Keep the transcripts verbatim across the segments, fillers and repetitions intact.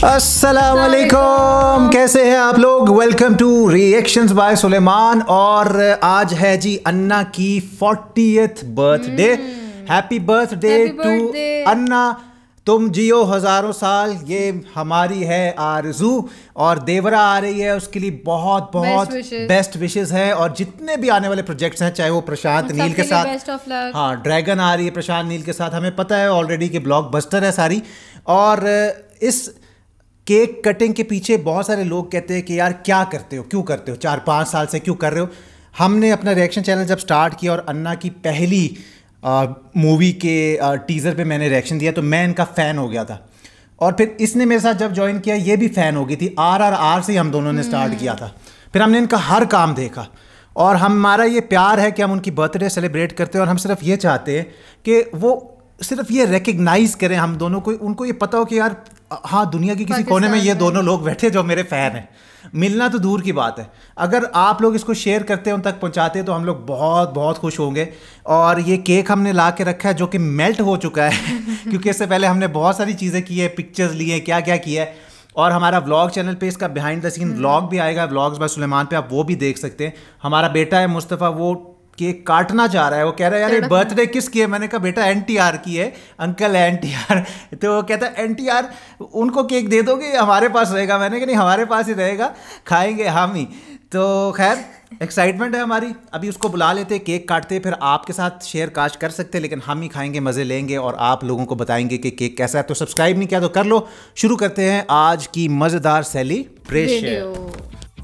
अस्सलाम वालेकुम, कैसे हैं आप लोग। Welcome to reactions by Suleman. और आज है जी अन्ना की fortieth birthday. Happy birthday to Anna, तुम जियो हजारों साल। ये हमारी है आरजू। और देवरा आ रही है, उसके लिए बहुत बहुत बेस्ट विशेस है। और जितने भी आने वाले प्रोजेक्ट्स हैं, चाहे वो प्रशांत नील के साथ, हाँ ड्रैगन आ रही है प्रशांत नील के साथ, हमें पता है ऑलरेडी कि ब्लॉकबस्टर है सारी। और इस केक कटिंग के पीछे बहुत सारे लोग कहते हैं कि यार क्या करते हो, क्यों करते हो, चार पाँच साल से क्यों कर रहे हो। हमने अपना रिएक्शन चैनल जब स्टार्ट किया और अन्ना की पहली मूवी के आ, टीज़र पे मैंने रिएक्शन दिया तो मैं इनका फ़ैन हो गया था। और फिर इसने मेरे साथ जब ज्वाइन किया ये भी फ़ैन हो गई थी। आर आर आर से हम दोनों ने स्टार्ट किया था। फिर हमने इनका हर काम देखा और हमारा ये प्यार है कि हम उनकी बर्थडे सेलिब्रेट करते हैं। और हम सिर्फ ये चाहते हैं कि वो सिर्फ ये रिकग्नाइज़ करें हम दोनों को, उनको ये पता हो कि यार हाँ दुनिया की किसी कोने में ये दोनों लोग बैठे जो मेरे फ़ैन हैं। मिलना तो दूर की बात है, अगर आप लोग इसको शेयर करते हैं, उन तक पहुंचाते हैं तो हम लोग बहुत बहुत खुश होंगे। और ये केक हमने ला के रखा है जो कि मेल्ट हो चुका है क्योंकि इससे पहले हमने बहुत सारी चीज़ें की है, पिक्चर्स लिए, क्या क्या किया है। और हमारा व्लॉग चैनल पे इसका बिहाइंड द सीन व्लॉग भी आएगा, व्लॉग्स बाय सुलेमान पे, आप वो भी देख सकते हैं। हमारा बेटा है मुस्तफ़ा, वो केक काटना चाह रहा है। वो कह रहा है यार ये बर्थडे किसकी है। मैंने कहा बेटा एन टी आर की है, अंकल है एन टी आर। तो वो कहता है एन टी आर उनको केक दे दोगे, हमारे पास रहेगा। मैंने कहा नहीं हमारे पास ही रहेगा, खाएंगे हम ही। तो खैर एक्साइटमेंट है हमारी। अभी उसको बुला लेते, केक काटते, फिर आपके साथ शेयर कास्ट कर सकते हैं, लेकिन हम ही खाएंगे, मज़े लेंगे और आप लोगों को बताएंगे कि केक कैसा है। तो सब्सक्राइब नहीं किया तो कर लो। शुरू करते हैं आज की मज़ेदार celebration.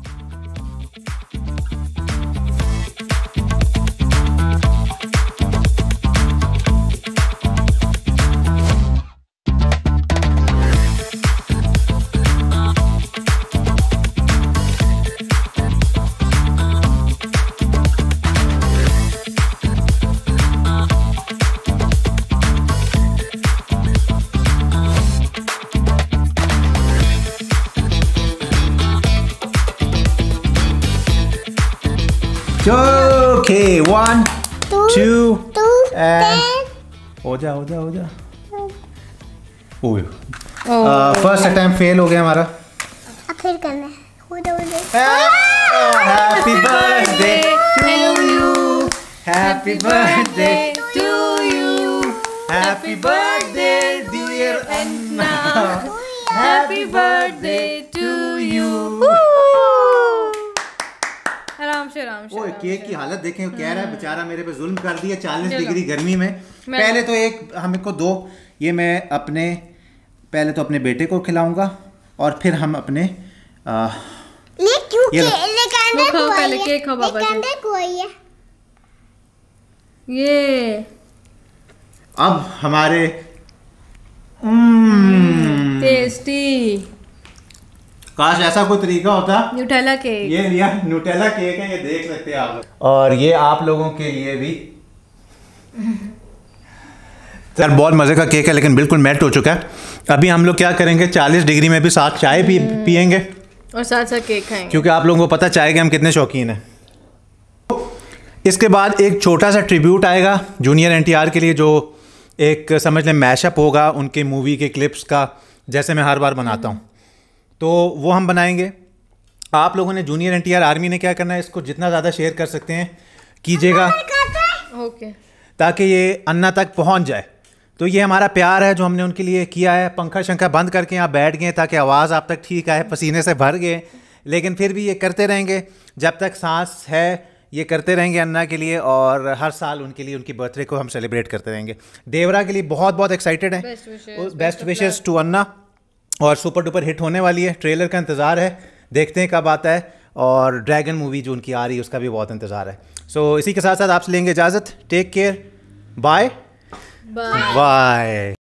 Okay one two and हो जा हो जा हो जा। ओह फर्स्ट अटेम्प्ट फेल हो गया हमारा। फिर करना है, हो जा हो जा। Happy birthday to you, happy birthday to you, happy birthday dear Anna, happy birthday to you. आराम से आराम से। ओए केक की हालत देखें, कह रहा है बेचारा मेरे पे जुल्म कर दिया चालीस डिग्री गर्मी में। पहले तो एक हमको दो, ये मैं अपने पहले तो अपने बेटे को खिलाऊंगा और फिर हम अपने आ, ले क्यों के ले कांदे को पहले केक खा बाबा से कांदे को है ये। अब हमारे टेस्टी, काश ऐसा कोई तरीका होता। न्यूटेला केक, ये लिया न्यूटेला केक है, ये देख सकते हैं आप लोग। और ये आप लोगों के लिए भी यार बहुत मज़े का केक है, लेकिन बिल्कुल मेल्ट हो चुका है। अभी हम लोग क्या करेंगे, चालीस डिग्री में भी साथ चाय पी पियेंगे और साथ साथ केक खाएंगे, क्योंकि आप लोगों को पता चाय के हम कितने शौकीन हैं। इसके बाद एक छोटा सा ट्रिब्यूट आएगा जूनियर एन टी आर के लिए, जो एक समझ लें मैशअप होगा उनके मूवी के क्लिप्स का, जैसे मैं हर बार बनाता हूँ। तो वो हम बनाएंगे। आप लोगों ने junior N T R army ने क्या करना है, इसको जितना ज़्यादा शेयर कर सकते हैं कीजिएगा, ओके, ताकि ये अन्ना तक पहुंच जाए। तो ये हमारा प्यार है जो हमने उनके लिए किया है। पंखा शंखा बंद करके यहाँ बैठ गए ताकि आवाज़ आप तक ठीक आए, पसीने से भर गए, लेकिन फिर भी ये करते रहेंगे जब तक सांस है, ये करते रहेंगे अन्ना के लिए। और हर साल उनके लिए उनकी बर्थडे को हम सेलिब्रेट करते रहेंगे। देवरा के लिए बहुत बहुत एक्साइटेड हैं, बेस्ट विशेज़ टू अन्ना। और सुपर डुपर हिट होने वाली है, ट्रेलर का इंतज़ार है, देखते हैं कब आता है। और ड्रैगन मूवी जो उनकी आ रही है उसका भी बहुत इंतज़ार है। सो so, इसी के साथ साथ आपसे लेंगे इजाज़त। Take care, bye bye.